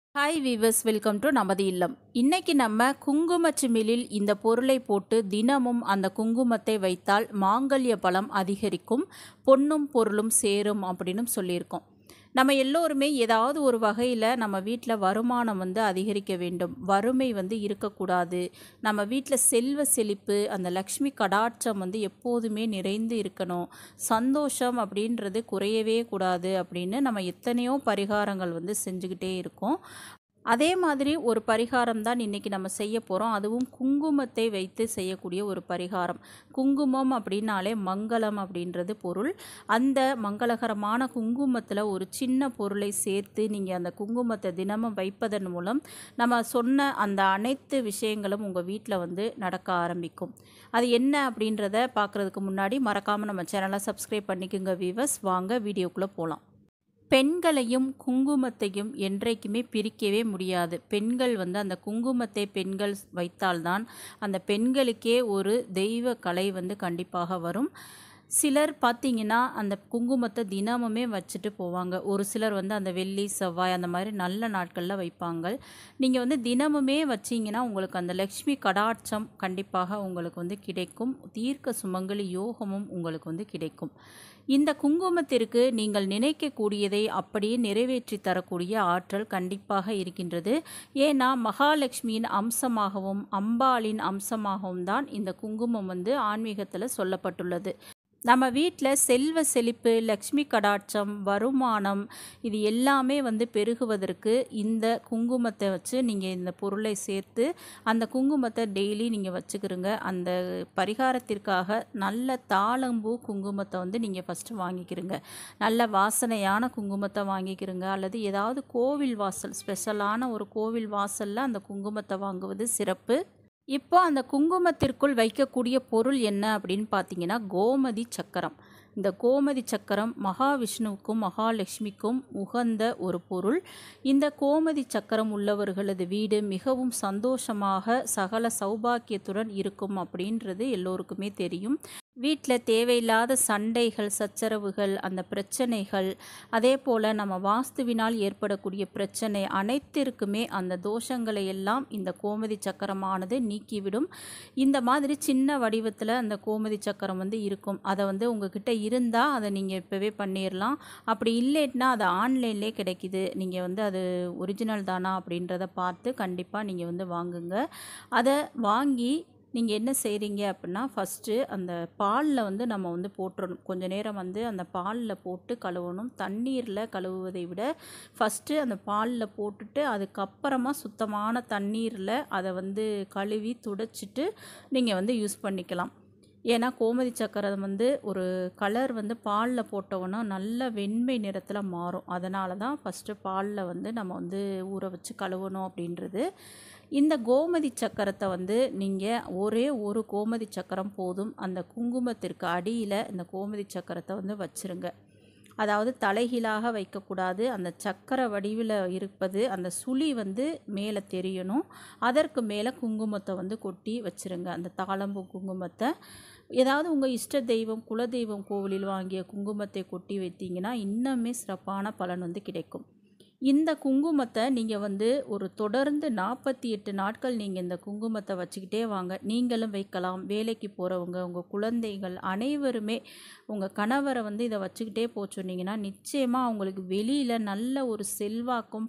Hi viewers, welcome to நமது இல்லம். இன்னைக்கு நம்ம குங்குமச்சிமிழில் இந்த பொருளை போட்டு தினமும் அந்த குங்குமத்தை வைத்தால் மாங்கல்ய பலம் அதிகரிக்கும், பொன்னும் பொருளும் சேரும் அப்படின்னு சொல்லியிருக்கோம். நம்ம எல்லோருமே ஏதாவது ஒரு வகையில் நம்ம வீட்டில் வருமானம் அதிகரிக்க வேண்டும், வறுமை இருக்கக்கூடாது, நம்ம வீட்டில் செல்வ செழிப்பு, அந்த லக்ஷ்மி கடாட்சம் எப்போதுமே நிறைந்து இருக்கணும், சந்தோஷம் அப்படின்றது குறையவே கூடாது அப்படின்னு நம்ம எத்தனையோ பரிகாரங்கள் செஞ்சுக்கிட்டே இருக்கோம். அதே மாதிரி ஒரு பரிகாரம் தான் இன்றைக்கி நம்ம செய்ய போகிறோம். அதுவும் குங்குமத்தை வைத்து செய்யக்கூடிய ஒரு பரிகாரம். குங்குமம் அப்படின்னாலே மங்களம் அப்படின்றது பொருள். அந்த மங்களகரமான குங்குமத்தில் ஒரு சின்ன பொருளை சேர்த்து நீங்கள் அந்த குங்குமத்தை தினமும் வைப்பதன் மூலம் நம்ம சொன்ன அந்த அனைத்து விஷயங்களும் உங்கள் வீட்டில் நடக்க ஆரம்பிக்கும். அது என்ன அப்படின்றத பார்க்குறதுக்கு முன்னாடி மறக்காமல் நம்ம சேனலை சப்ஸ்கிரைப் பண்ணிக்கோங்க வீவர்ஸ். வாங்க வீடியோக்குள்ளே போகலாம். பெண்களையும் குங்குமத்தையும் என்றைக்குமே பிரிக்கவே முடியாது. பெண்கள் அந்த குங்குமத்தை பெண்கள் வைத்தால்தான் அந்த பெண்களுக்கே ஒரு தெய்வ கலை கண்டிப்பாக வரும். சிலர் பார்த்திங்கன்னா அந்த குங்குமத்தை தினமுமே வச்சுட்டு போவாங்க. ஒரு சிலர் அந்த வெள்ளி செவ்வாய் அந்த மாதிரி நல்ல நாட்களில் வைப்பாங்க. நீங்கள் தினமுமே வச்சிங்கன்னா உங்களுக்கு அந்த லக்ஷ்மி கடாட்சம் கண்டிப்பாக உங்களுக்கு கிடைக்கும். தீர்க்க சுமங்கலி யோகமும் உங்களுக்கு கிடைக்கும். இந்த குங்குமத்திற்கு நீங்கள் நினைக்கக்கூடியதை அப்படியே நிறைவேற்றி தரக்கூடிய ஆற்றல் கண்டிப்பாக இருக்கின்றது. ஏன்னா மகாலட்சுமியின் அம்சமாகவும் அம்பாளின் அம்சமாகவும் தான் இந்த குங்குமம் ஆன்மீகத்தில் சொல்லப்பட்டுள்ளது. நம்ம வீட்டில் செல்வ செழிப்பு, லக்ஷ்மி கடாட்சம், வருமானம் இது எல்லாமே பெருகுவதற்கு இந்த குங்குமத்தை வச்சு நீங்கள் இந்த பொருளை சேர்த்து அந்த குங்குமத்தை டெய்லி நீங்கள் வச்சுக்கிறங்க. அந்த பரிகாரத்திற்காக நல்ல தாளம்பூ குங்குமத்தை நீங்கள் ஃபஸ்ட்டு வாங்கிக்கிறங்க. நல்ல வாசனையான குங்குமத்தை வாங்கிக்கிறங்க. அல்லது ஏதாவது கோவில் வாசல், ஸ்பெஷலான ஒரு கோவில் வாசலில் அந்த குங்குமத்தை வாங்குவது சிறப்பு. இப்போ அந்த குங்குமத்திற்குள் வைக்கக்கூடிய பொருள் என்ன அப்படின்னு பார்த்தீங்கன்னா கோமதி சக்கரம். இந்த கோமதி சக்கரம் மகாவிஷ்ணுவுக்கும் மகாலட்சுமிக்கும் உகந்த ஒரு பொருள். இந்த கோமதி சக்கரம் உள்ளவர்களது வீடு மிகவும் சந்தோஷமாக சகல சௌபாக்கியத்துடன் இருக்கும் அப்படின்றது எல்லோருக்குமே தெரியும். வீட்டில் தேவையில்லாத சண்டைகள், சச்சரவுகள், அந்த பிரச்சனைகள், அதே போல் நம்ம வாஸ்துவினால் ஏற்படக்கூடிய பிரச்சனை அனைத்திற்குமே அந்த தோஷங்களை எல்லாம் இந்த கோமதி சக்கரமானது நீக்கிவிடும். இந்த மாதிரி சின்ன வடிவத்தில் அந்த கோமதி சக்கரம் இருக்கும். அதை உங்ககிட்ட இருந்தால் அதை நீங்கள் இப்போவே பண்ணிடலாம். அப்படி இல்லைன்னா அது ஆன்லைன்லேயே கிடைக்கிது. நீங்கள் அது ஒரிஜினல் தானா அப்படின்றத பார்த்து கண்டிப்பாக நீங்கள் வாங்குங்க. அதை வாங்கி நீங்கள் என்ன செய்கிறீங்க அப்படின்னா, ஃபஸ்ட்டு அந்த பாலில் நம்ம போட்டுறணும். கொஞ்சம் நேரம் அந்த பாலில் போட்டு கழுவணும். தண்ணீரில் கழுவுவதை விட ஃபஸ்ட்டு அந்த பாலில் போட்டுட்டு அதுக்கப்புறமா சுத்தமான தண்ணீரில் அதை கழுவி துடைச்சிட்டு நீங்கள் யூஸ் பண்ணிக்கலாம். ஏன்னா கோமதி சக்கரம் ஒரு கலர் பாலில் போட்டோன்னா நல்ல வெண்மை நிறத்தில் மாறும். அதனால தான் ஃபஸ்ட்டு பாலில் நம்ம ஊற வச்சு கழுவணும் அப்படின்றது. இந்த கோமதி சக்கரத்தை நீங்கள் ஒரே ஒரு கோமதி சக்கரம் போதும். அந்த குங்குமத்திற்கு அடியில் இந்த கோமதி சக்கரத்தை வச்சுருங்க. அதாவது தலைகீழாக வைக்கக்கூடாது. அந்த சக்கர வடிவில் இருப்பது அந்த சுழி மேலே தெரியணும். அதற்கு மேலே குங்குமத்தை கொட்டி வச்சுருங்க. அந்த தாளம்பூ குங்குமத்தை ஏதாவது உங்கள் இஷ்ட தெய்வம், குலதெய்வம் கோவிலில் வாங்கிய குங்குமத்தை கொட்டி வைத்தீங்கன்னா இன்னுமே சிறப்பான பலன் கிடைக்கும். இந்த குங்குமத்தை நீங்கள் ஒரு தொடர்ந்து 48 நாட்கள் நீங்கள் இந்த குங்குமத்தை வச்சுக்கிட்டே வாங்க. நீங்களும் வைக்கலாம். வேலைக்கு போகிறவங்க, உங்கள் குழந்தைகள் அனைவருமே உங்கள் கணவரை இதை வச்சுக்கிட்டே சொன்னீங்கன்னா நிச்சயமாக அவங்களுக்கு வெளியில் நல்ல ஒரு செல்வாக்கும்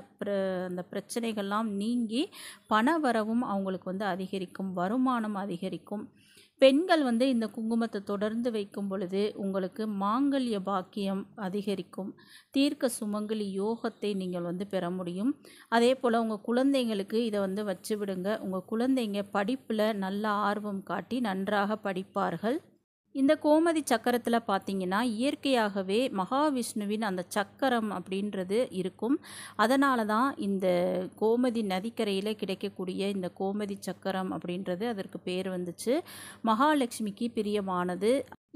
அந்த பிரச்சனைகள்லாம் நீங்கி பண வரவும் அவங்களுக்கு அதிகரிக்கும், வருமானம் அதிகரிக்கும். பெண்கள் இந்த குங்குமத்தை தொடர்ந்து வைக்கும் பொழுது உங்களுக்கு மாங்கல்ய பாக்கியம் அதிகரிக்கும், தீர்க்க சுமங்கலி யோகத்தை நீங்கள் பெற முடியும். அதே போல் உங்கள் குழந்தைங்களுக்கு இதை வச்சு விடுங்க. உங்கள் குழந்தைங்க படிப்பில் நல்ல ஆர்வம் காட்டி நன்றாக படிப்பார்கள். இந்த கோமதி சக்கரத்தில் பார்த்தீங்கன்னா இயற்கையாகவே மகாவிஷ்ணுவின் அந்த சக்கரம் அப்படின்றது இருக்கும். அதனால தான் இந்த கோமதி நதிக்கரையில் கிடைக்கக்கூடிய இந்த கோமதி சக்கரம் அப்படின்றது அதற்கு பேர் வந்துச்சு. மகாலட்சுமிக்கு பிரியமானது.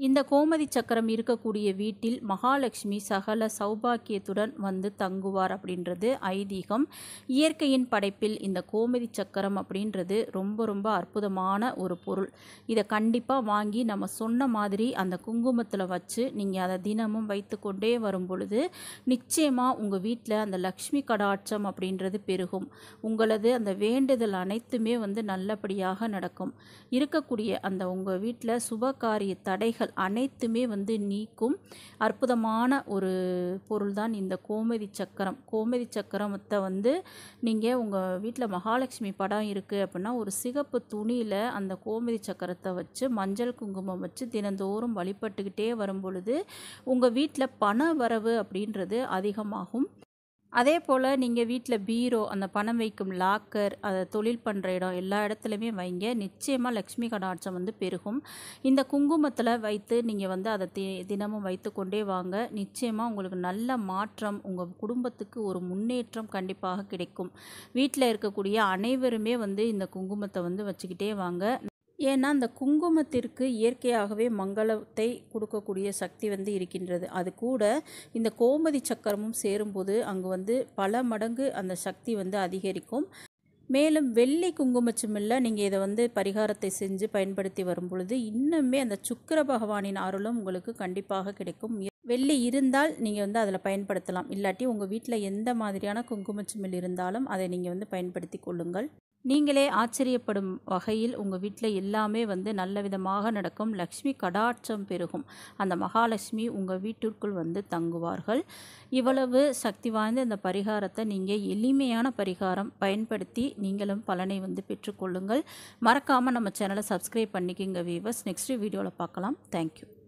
இந்த கோமதி சக்கரம் இருக்கக்கூடிய வீட்டில் மகாலட்சுமி சகல சௌபாக்கியத்துடன் வந்து தங்குவார் அப்படின்றது ஐதீகம். இயற்கையின் படைப்பில் இந்த கோமதி சக்கரம் அப்படின்றது ரொம்ப ரொம்ப அற்புதமான ஒரு பொருள். இதை கண்டிப்பாக வாங்கி நம்ம சொன்ன மாதிரி அந்த குங்குமத்தில் வச்சு நீங்கள் அதை தினமும் வைத்து கொண்டே வரும் பொழுது நிச்சயமாக உங்கள் வீட்டில் அந்த லக்ஷ்மி கடாட்சம் அப்படின்றது பெருகும். உங்களது அந்த வேண்டுதல் அனைத்துமே வந்து நல்லபடியாக நடக்கும். இருக்கக்கூடிய அந்த உங்கள் வீட்டில் சுபகாரிய தடைகள் அனைத்துமே வந்து நீக்கும் அற்புதமான ஒரு பொருள் தான் இந்த கோமதி சக்கரம். கோமதி சக்கரத்தை வந்து நீங்கள் உங்கள் வீட்டில் மகாலட்சுமி படம் இருக்குது அப்படின்னா ஒரு சிகப்பு துணியில் அந்த கோமதி சக்கரத்தை வச்சு மஞ்சள் குங்குமம் வச்சு தினந்தோறும் வழிபட்டுக்கிட்டே வரும் பொழுது உங்கள் வீட்டில் பண வரவு அப்படின்றது அதிகமாகும். அதே போல் நீங்கள் வீட்டில் பீரோ, அந்த பணம் வைக்கும் லாக்கர், அதை தொழில் பண்ணுற இடம் எல்லா இடத்துலையுமே வைங்க. நிச்சயமாக லக்ஷ்மி கடாட்சம் வந்து பெருகும். இந்த குங்குமத்தில் வைத்து நீங்கள் வந்து அதை தினமும் வைத்து கொண்டே வாங்க. நிச்சயமாக உங்களுக்கு நல்ல மாற்றம், உங்கள் குடும்பத்துக்கு ஒரு முன்னேற்றம் கண்டிப்பாக கிடைக்கும். வீட்டில் இருக்கக்கூடிய அனைவருமே வந்து இந்த குங்குமத்தை வந்து வச்சுக்கிட்டே வாங்க. ஏன்னா அந்த குங்குமத்திற்கு இயற்கையாகவே மங்களத்தை கொடுக்கக்கூடிய சக்தி வந்து இருக்கின்றது. அது கூட இந்த கோமதி சக்கரமும் சேரும்போது அங்கு வந்து பல மடங்கு அந்த சக்தி வந்து அதிகரிக்கும். மேலும் வெள்ளி குங்குமச்சிமில்ல நீங்கள் இதை வந்து பரிகாரத்தை செஞ்சு பயன்படுத்தி வரும் பொழுது இன்னுமே அந்த சுக்கிர பகவானின் அருளும் உங்களுக்கு கண்டிப்பாக கிடைக்கும். வெள்ளி இருந்தால் நீங்கள் வந்து அதில் பயன்படுத்தலாம். இல்லாட்டி உங்கள் வீட்டில் எந்த மாதிரியான குங்குமச்சிமில் இருந்தாலும் அதை நீங்கள் வந்து பயன்படுத்தி கொள்ளுங்கள். நீங்களே ஆச்சரியப்படும் வகையில் உங்கள் வீட்டில் எல்லாமே வந்து நல்ல விதமாக நடக்கும். லக்ஷ்மி கடாட்சம் பெருகும். அந்த மகாலட்சுமி உங்கள் வீட்டிற்குள் வந்து தங்குவார்கள். இவ்வளவு சக்தி வாய்ந்த இந்த பரிகாரத்தை நீங்கள் எளிமையான பரிகாரம் பயன்படுத்தி நீங்களும் பலனை வந்து பெற்றுக்கொள்ளுங்கள். மறக்காமல் நம்ம சேனலை சப்ஸ்கிரைப் பண்ணிக்கோங்க வீவர்ஸ். நெக்ஸ்ட் வீடியோவில் பார்க்கலாம். தேங்க்யூ.